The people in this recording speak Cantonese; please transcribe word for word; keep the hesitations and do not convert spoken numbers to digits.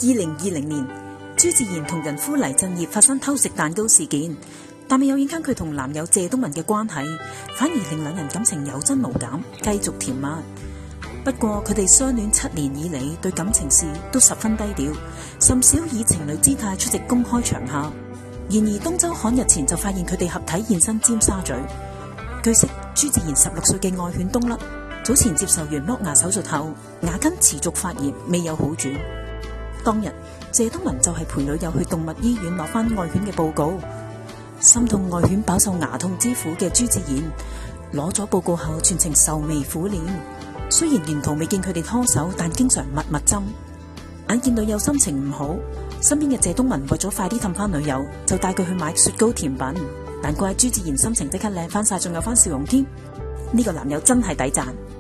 二零二零年，朱自賢同人夫黎振業發生偷食蛋糕事件，但未有影響佢同男友謝東閔嘅關係，反而令兩人感情有增無減，繼續甜蜜。不過佢哋相戀七年以嚟，對感情事都十分低調，甚少以情侶姿態出席公開場合。然而東周刊日前就發現佢哋合體現身尖沙咀。據悉，朱自賢十六歲嘅愛犬東甩早前接受完剝牙手術後，牙根持續發炎，未有好轉。當日謝東閔就係陪女友去動物醫院攞翻愛犬嘅報告，心痛愛犬飽受牙痛之苦嘅朱自賢攞咗報告後全程愁眉苦臉。雖然沿途未見佢哋拖手，但經常密密針。眼見女友心情唔好，身邊嘅謝東閔為咗快啲氹翻女友，就帶佢去買雪糕甜品。難怪朱自賢心情即刻靚翻晒，仲有翻笑容添。呢個男友真係抵讚。